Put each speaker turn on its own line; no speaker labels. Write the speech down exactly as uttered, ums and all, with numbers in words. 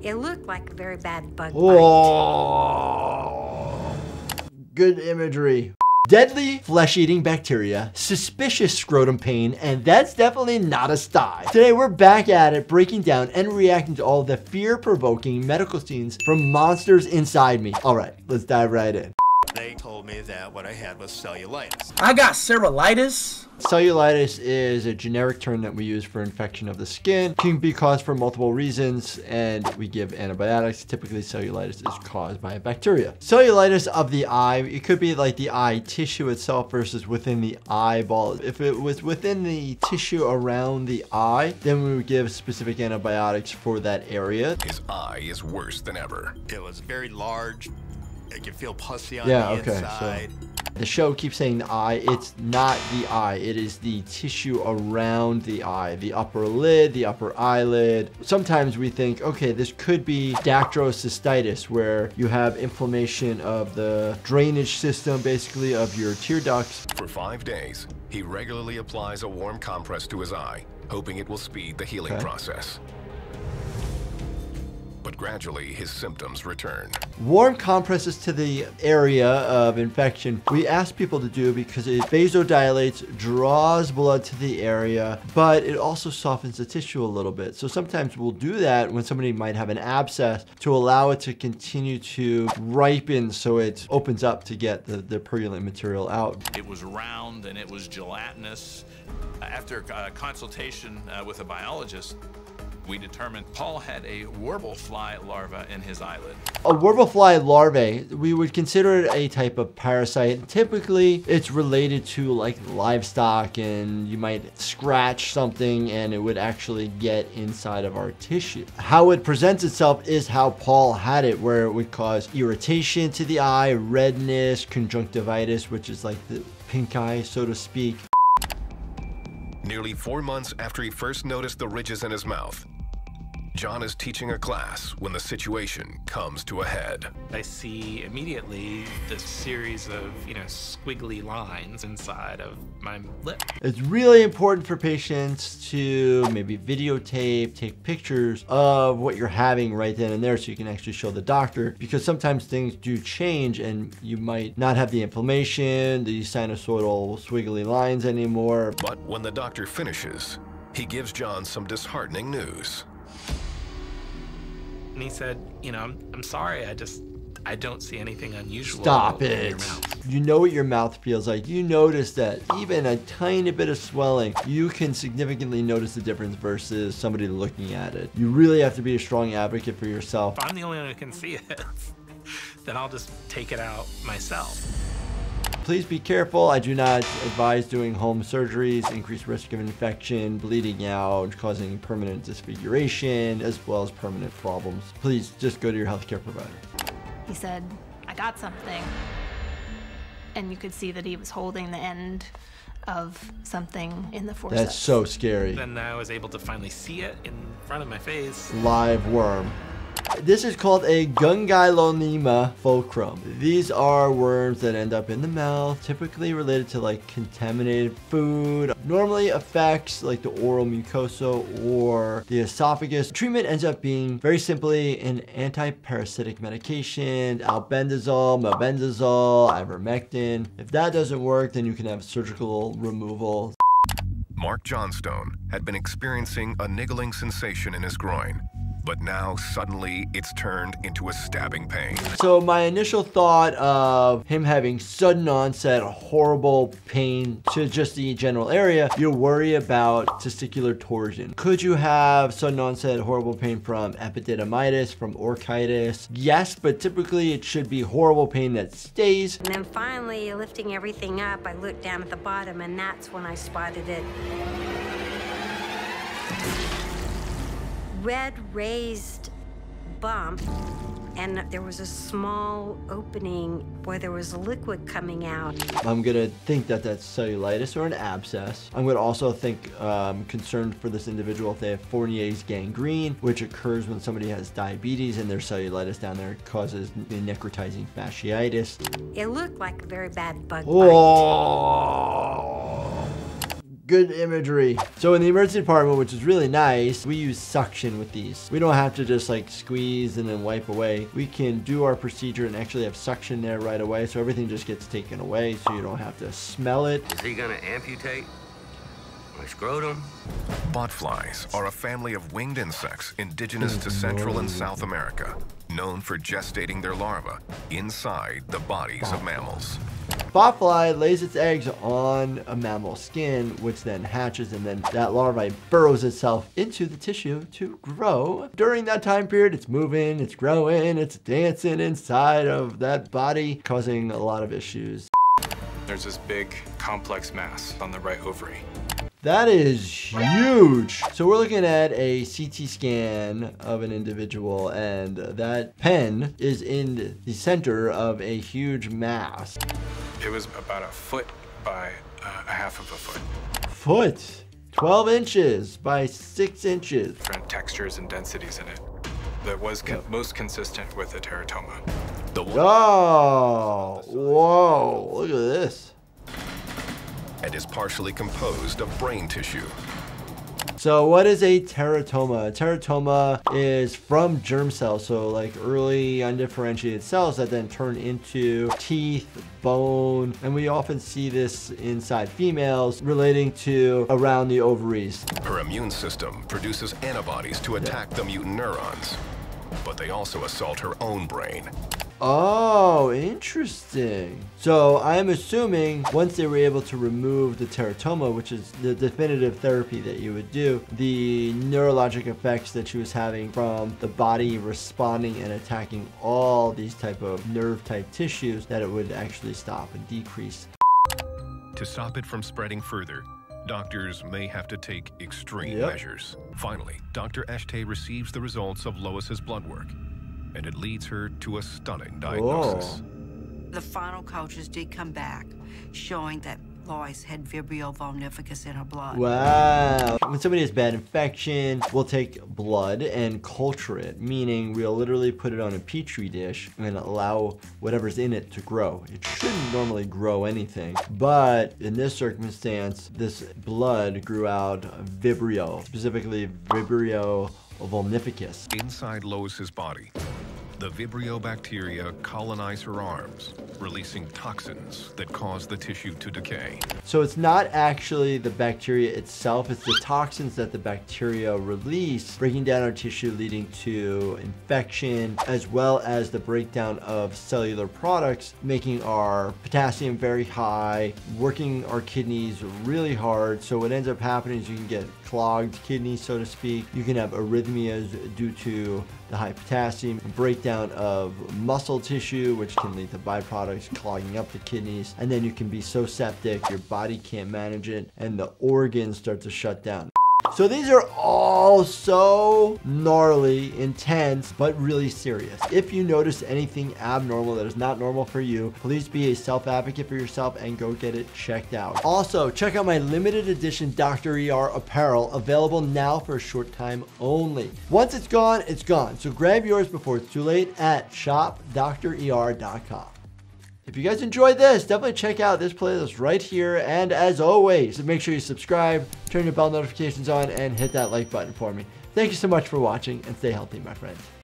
It looked like a very bad bug bite.
Oh, good imagery. Deadly flesh-eating bacteria, suspicious scrotum pain, and that's definitely not a sty. Today we're back at it, breaking down and reacting to all of the fear-provoking medical scenes from monsters inside me. All right, let's dive right in.
They told me that what I had was cellulitis.
I got cellulitis.
Cellulitis is a generic term that we use for infection of the skin. It can be caused for multiple reasons, and we give antibiotics. Typically, cellulitis is caused by a bacteria. Cellulitis of the eye, it could be like the eye tissue itself versus within the eyeball. If it was within the tissue around the eye, then we would give specific antibiotics for that area.
His eye is worse than ever.
It was very large. I could feel pussy on
Yeah,
the
okay,
inside.
so the show keeps saying the eye. It's not the eye. It is the tissue around the eye, the upper lid, the upper eyelid. Sometimes we think, okay, this could be dactylocystitis, where you have inflammation of the drainage system, basically, of your tear ducts.
For five days, he regularly applies a warm compress to his eye, hoping it will speed the healing
Okay.
process. But gradually, his symptoms return.
Warm compresses to the area of infection we ask people to do because it vasodilates, draws blood to the area, but it also softens the tissue a little bit. So sometimes we'll do that when somebody might have an abscess to allow it to continue to ripen so it opens up to get the, the purulent material out.
It was round and it was gelatinous. After a consultation uh, with a biologist, we determined Paul had a warble fly larva in his eyelid.
A warble fly larvae, we would consider it a type of parasite. Typically, it's related to like livestock, and you might scratch something and it would actually get inside of our tissue. How it presents itself is how Paul had it, where it would cause irritation to the eye, redness, conjunctivitis, which is like the pink eye, so to speak.
Nearly four months after he first noticed the ridges in his mouth, John is teaching a class when the situation comes to a head.
I see immediately this series of, you know, squiggly lines inside of my lip.
It's really important for patients to maybe videotape, take pictures of what you're having right then and there so you can actually show the doctor, because sometimes things do change and you might not have the inflammation, the sinusoidal squiggly lines anymore.
But when the doctor finishes, he gives John some disheartening news.
And he said, you know, I'm, I'm sorry, I just, I don't see anything unusual
Stop
in
it.
your mouth.
You know what your mouth feels like. You notice that even a tiny bit of swelling, you can significantly notice the difference versus somebody looking at it. You really have to be a strong advocate for yourself.
If I'm the only one who can see it, then I'll just take it out myself.
Please be careful. I do not advise doing home surgeries, increased risk of infection, bleeding out, causing permanent disfiguration, as well as permanent problems. Please just go to your healthcare provider.
He said, I got something. And you could see that he was holding the end of something in the forceps.
That's so scary.
Then I was able to finally see it in front of my face.
Live worm. This is called a Gungylonema fulcrum. These are worms that end up in the mouth, typically related to like contaminated food. Normally affects like the oral mucosa or the esophagus. Treatment ends up being very simply an anti-parasitic medication, albendazole, mebendazole, ivermectin. If that doesn't work, then you can have surgical removal.
Mark Johnstone had been experiencing a niggling sensation in his groin, but now suddenly it's turned into a stabbing pain.
So my initial thought of him having sudden onset, horrible pain to just the general area, you worry about testicular torsion. Could you have sudden onset, horrible pain from epididymitis, from orchitis? Yes, but typically it should be horrible pain that stays.
And then finally, lifting everything up, I looked down at the bottom, and that's when I spotted it. Red raised bump, and there was a small opening where there was liquid coming out.
I'm gonna think that that's cellulitis or an abscess. I'm gonna also think um, concerned for this individual if they have Fournier's gangrene, which occurs when somebody has diabetes and their cellulitis down there causes necrotizing fasciitis.
It looked like a very bad bug bite.
Oh. good imagery. So in the emergency department, which is really nice, we use suction with these. We don't have to just like squeeze and then wipe away. We can do our procedure and actually have suction there right away, so everything just gets taken away, so you don't have to smell it.
Is he gonna amputate my scrotum?
Botflies are a family of winged insects indigenous to Central and South America, known for gestating their larvae inside the bodies of mammals.
Botfly lays its eggs on a mammal skin, which then hatches, and then that larvae burrows itself into the tissue to grow. During that time period, it's moving, it's growing, it's dancing inside of that body, causing a lot of issues.
There's this big complex mass on the right ovary.
That is huge. So we're looking at a C T scan of an individual, and that pen is in the center of a huge mass.
It was about a foot by uh, a half of a foot.
Foot? twelve inches by six inches.
Different textures and densities in it. That was con yep. most consistent with a teratoma.
The
oh, whoa, look at this.
And is partially composed of brain tissue.
So what is a teratoma? A teratoma is from germ cells, so like early undifferentiated cells that then turn into teeth, bone, and we often see this inside females relating to around the ovaries.
Her immune system produces antibodies to attack yeah. the mutant neurons, but they also assault her own brain.
Oh, interesting. So I'm assuming once they were able to remove the teratoma, which is the definitive therapy that you would do, the neurologic effects that she was having from the body responding and attacking all these type of nerve type tissues, that it would actually stop and decrease.
To stop it from spreading further, doctors may have to take extreme
yep.
measures. Finally, Doctor Eshte receives the results of Lois's blood work, and it leads her to a stunning diagnosis.
Whoa.
The final cultures did come back, showing that Lois had Vibrio vulnificus in her blood.
Wow. When somebody has bad infection, we'll take blood and culture it, meaning we'll literally put it on a petri dish and allow whatever's in it to grow. It shouldn't normally grow anything, but in this circumstance, this blood grew out Vibrio, specifically Vibrio vulnificus.
Inside Lois's body, the Vibrio bacteria colonize her arms, releasing toxins that cause the tissue to decay.
So it's not actually the bacteria itself, it's the toxins that the bacteria release, breaking down our tissue, leading to infection, as well as the breakdown of cellular products, making our potassium very high, working our kidneys really hard. So what ends up happening is you can get clogged kidneys, so to speak. You can have arrhythmias due to the high potassium, breakdown of muscle tissue, which can lead to byproducts clogging up the kidneys, and then you can be so septic your body can't manage it and the organs start to shut down. So these are all so gnarly, intense, but really serious. If you notice anything abnormal that is not normal for you, please be a self-advocate for yourself and go get it checked out. Also, check out my limited edition Doctor E R apparel, available now for a short time only. Once it's gone, it's gone. So grab yours before it's too late at shop doctor E R dot com. If you guys enjoyed this, definitely check out this playlist right here. And as always, make sure you subscribe, turn your bell notifications on, and hit that like button for me. Thank you so much for watching, and stay healthy, my friends.